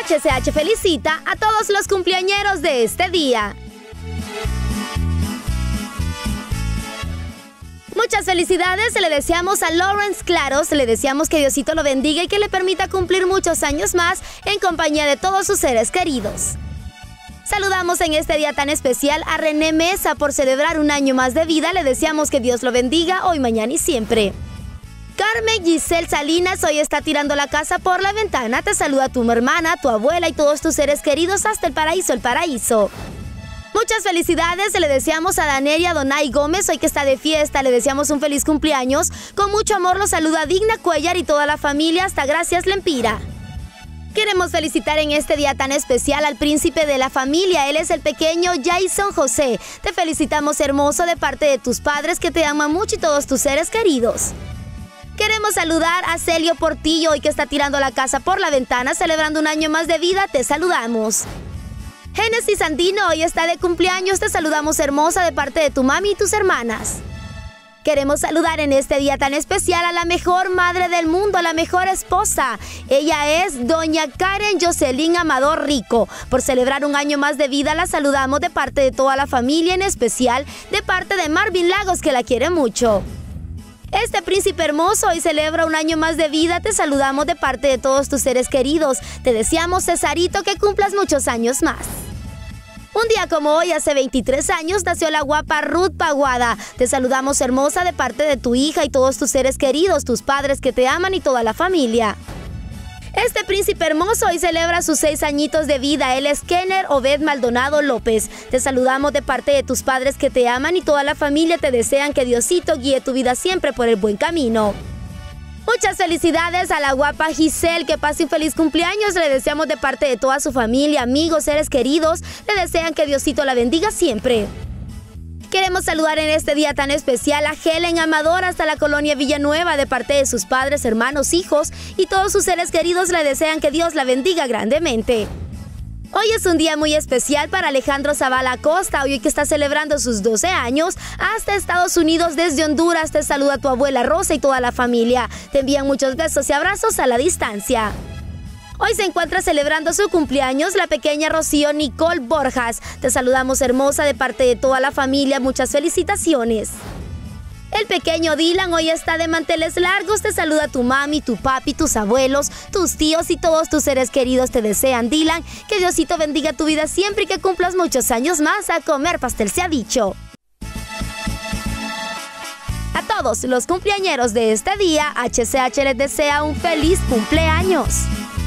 HCH felicita a todos los cumpleañeros de este día. Muchas felicidades le deseamos a Lawrence Claros, le deseamos que Diosito lo bendiga y que le permita cumplir muchos años más en compañía de todos sus seres queridos. Saludamos en este día tan especial a René Mesa por celebrar un año más de vida, le deseamos que Dios lo bendiga hoy, mañana y siempre. Carmen Giselle Salinas hoy está tirando la casa por la ventana, te saluda tu hermana, tu abuela y todos tus seres queridos hasta el paraíso. Muchas felicidades le deseamos a Danelia Donay Gómez, hoy que está de fiesta, le deseamos un feliz cumpleaños. Con mucho amor lo saluda Digna Cuellar y toda la familia hasta Gracias Lempira. Queremos felicitar en este día tan especial al príncipe de la familia, él es el pequeño Jason José. Te felicitamos hermoso de parte de tus padres que te aman mucho y todos tus seres queridos. Queremos saludar a Celio Portillo, hoy que está tirando la casa por la ventana, celebrando un año más de vida, te saludamos. Génesis Andino hoy está de cumpleaños, te saludamos hermosa de parte de tu mami y tus hermanas. Queremos saludar en este día tan especial a la mejor madre del mundo, la mejor esposa. Ella es doña Karen Jocelyn Amador Rico. Por celebrar un año más de vida la saludamos de parte de toda la familia, en especial de parte de Marvin Lagos que la quiere mucho. Este príncipe hermoso hoy celebra un año más de vida, te saludamos de parte de todos tus seres queridos. Te deseamos, Cesarito, que cumplas muchos años más. Un día como hoy, hace 23 años, nació la guapa Ruth Paguada. Te saludamos hermosa de parte de tu hija y todos tus seres queridos, tus padres que te aman y toda la familia. Este príncipe hermoso hoy celebra sus 6 añitos de vida. Él es Kenner Obed Maldonado López. Te saludamos de parte de tus padres que te aman y toda la familia te desean que Diosito guíe tu vida siempre por el buen camino. Muchas felicidades a la guapa Giselle, que pase un feliz cumpleaños. Le deseamos de parte de toda su familia, amigos, seres queridos. Le desean que Diosito la bendiga siempre. Queremos saludar en este día tan especial a Helen Amador hasta la colonia Villanueva de parte de sus padres, hermanos, hijos y todos sus seres queridos le desean que Dios la bendiga grandemente. Hoy es un día muy especial para Alejandro Zavala Acosta, hoy que está celebrando sus 12 años hasta Estados Unidos desde Honduras. Te saluda tu abuela Rosa y toda la familia. Te envían muchos besos y abrazos a la distancia. Hoy se encuentra celebrando su cumpleaños la pequeña Rocío Nicole Borjas. Te saludamos hermosa de parte de toda la familia, muchas felicitaciones. El pequeño Dylan hoy está de manteles largos, te saluda tu mami, tu papi, tus abuelos, tus tíos y todos tus seres queridos te desean, Dylan, que Diosito bendiga tu vida siempre y que cumplas muchos años más. A comer pastel se ha dicho. A todos los cumpleañeros de este día, HCH les desea un feliz cumpleaños.